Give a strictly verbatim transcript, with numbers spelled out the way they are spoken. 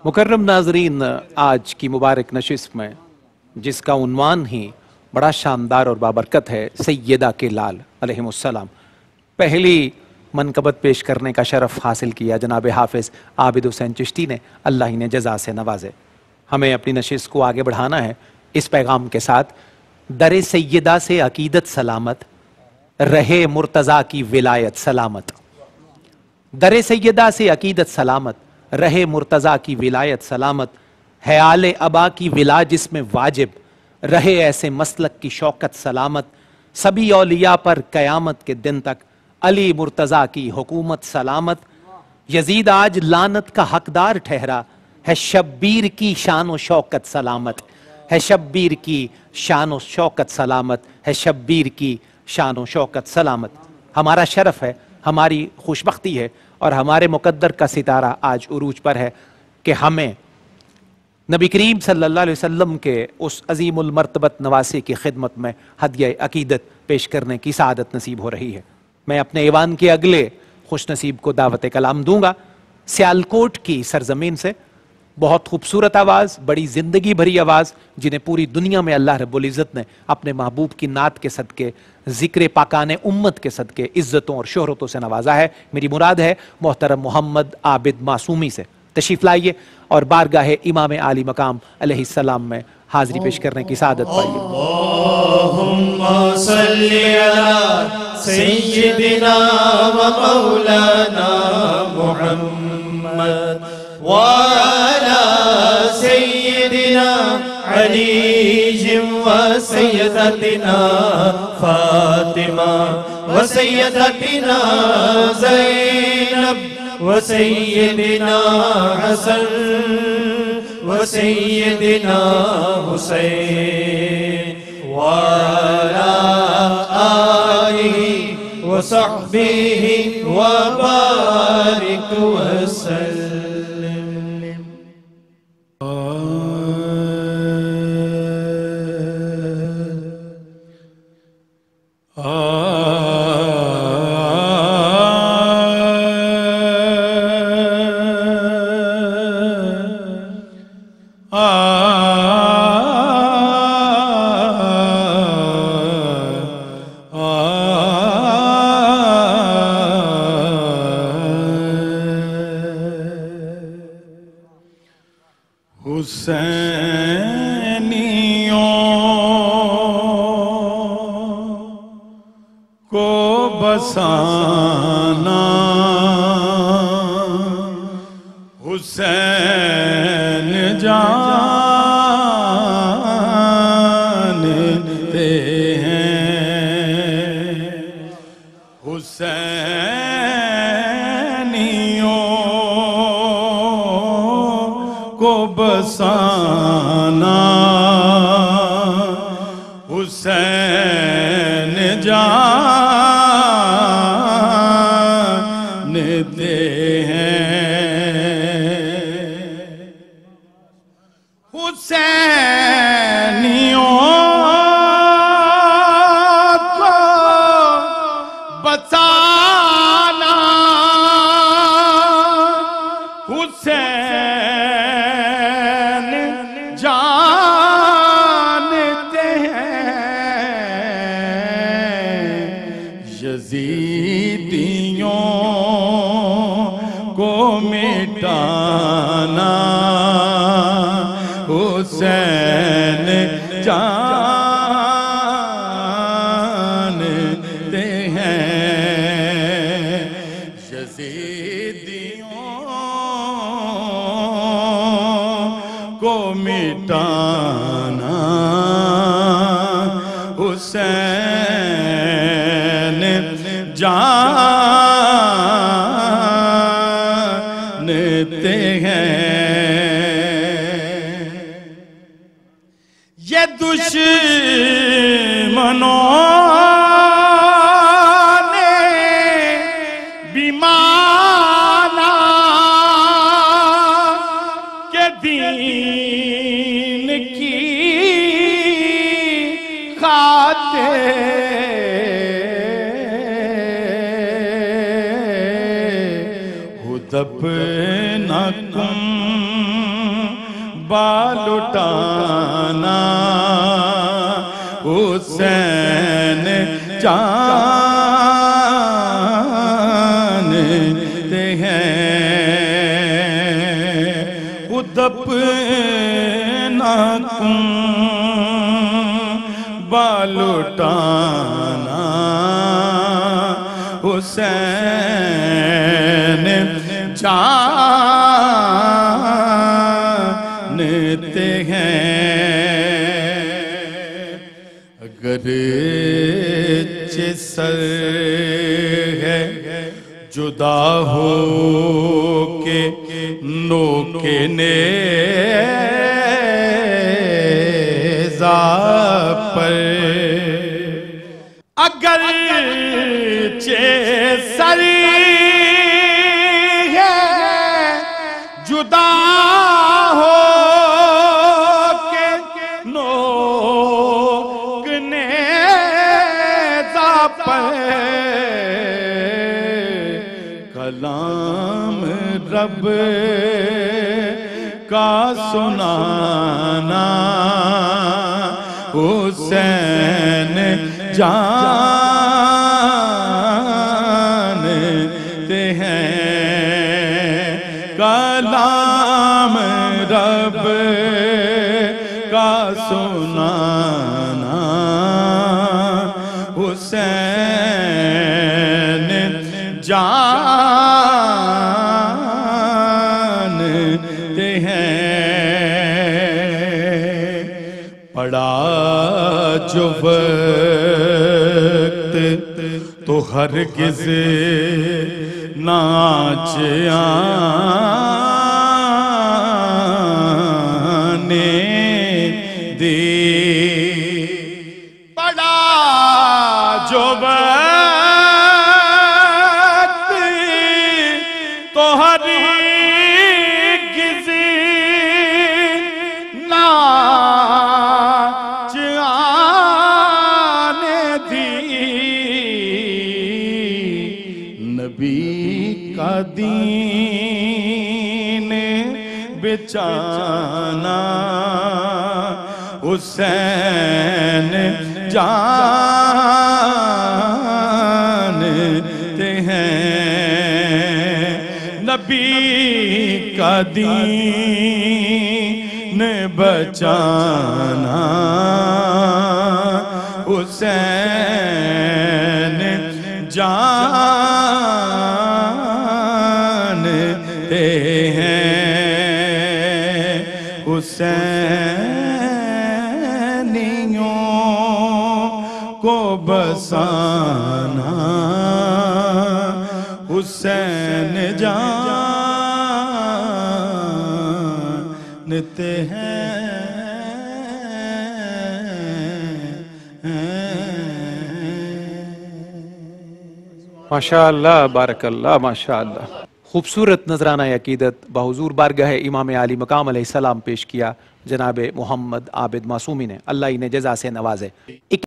मुकर्रम नाजरीन, आज की मुबारक नशिस्त में जिसका उन्वान ही बड़ा शानदार और बाबरकत है, सैयदा के लाल अलैहिमुस्सलाम, पहली मनकबत पेश करने का शरफ हासिल किया जनाब हाफिज़ आबिद हुसैन चिश्ती ने। अल्लाह ही ने जज़ा से नवाजे। हमें अपनी नशिस्त को आगे बढ़ाना है इस पैगाम के साथ, दरे सैयदा से अकीदत सलामत, रहे मुर्तज़ा की विलायत सलामत। दरे सैयदा से अकीदत सलामत, रहे मुर्तज़ा की विलायत सलामत। है आले अबा की विला जिसमें वाजिब, रहे ऐसे मसलक की शौकत सलामत। सभी औलिया पर कयामत के दिन तक अली मुर्तज़ा की हुकूमत सलामत। यजीद आज लानत का हकदार ठहरा, है शब्बीर की शान व शौकत सलामत। है शब्बीर की शान व शौकत सलामत, है शब्बीर की शान व शौकत सलामत। हमारा शरफ है, हमारी खुशबख्ती है और हमारे मुकद्दर का सितारा आज उरूज पर है कि हमें नबी करीम सल्लल्लाहु अलैहि वसल्लम के उस अजीमुल मर्तबत नवासी की खिदमत में हदिया अकीदत पेश करने की सआदत नसीब हो रही है। मैं अपने ईवान के अगले खुश नसीब को दावत कलाम दूंगा। सियालकोट की सरजमीन से बहुत खूबसूरत आवाज़, बड़ी ज़िंदगी भरी आवाज़, जिन्हें पूरी दुनिया में अल्लाह रब्बुल इज़्ज़त ने अपने महबूब की नात के सदके, ज़िक्र पाकाने उम्मत के सदके इज़्ज़तों और शोहरतों से नवाजा है। मेरी मुराद है मोहतरम मोहम्मद आबिद मासूमी से। तशरीफ़ लाइए और बारगाहे इमाम आली मकाम अलैहिस्सलाम में हाज़री पेश करने की सआदत पाइए। अल्लाहुम्मा सल्ली अला सय्यिदिना व मौलाना मुहम्मद व अला सय्यिदिना अली व सय्यदतिना फातिमा व सय्यदतिना ज़ैनब व सय्यदिना हसन व सय्यदिना हुसैन व अला आलिहि व सहबिहि व बारिक व सल्लिम। बसाना हुसैन जानते हैं। हुसैनियों को बसाना हुसैन जानते हैं। हुसैनियों को बचाना हुसैन जानते हैं। यजीदियों को मिटाना हुसैन जानते हैं। यजीदियों को मिटाना हुसैन जानते हैं। ये दुश्मनों ने भी माना के दीन की खातिर हुदफनकुम बालुटाना हुसैन जानते हैं। उदप नाकुम बालुटाना हुसैन जानते हैं। अगर सर है जुदा हो के नोके नेज़ा पर, अगर सर है जुदा हो के नोक नेज़ा पर, कलाम रब का सुनाना हुसैन जानते हैं। कलाम रब का सुनाना हुसैन जानते हैं। पड़ा जो वक्त तो हरगिज़ नाच आने दे। पड़ा जो वक्त तो हरगिज़ नाच आने दी। नबी का दीन बेचाना हुसैन जानते हैं। नबी का दीन बचाना हुसैन जानते हैं। हुसैनियों को बसाना हुसैन जानते हैं। माशाअल्लाह बारकल्लाह माशाअल्लाह। खूबसूरत नजराना अकीदत बहुजूर बारगाह इमाम आली मकाम अलैहिस्सलाम पेश किया जनाब मोहम्मद आबिद मासूमी ने। अल्लाह इन्हें जज़ा से नवाजे।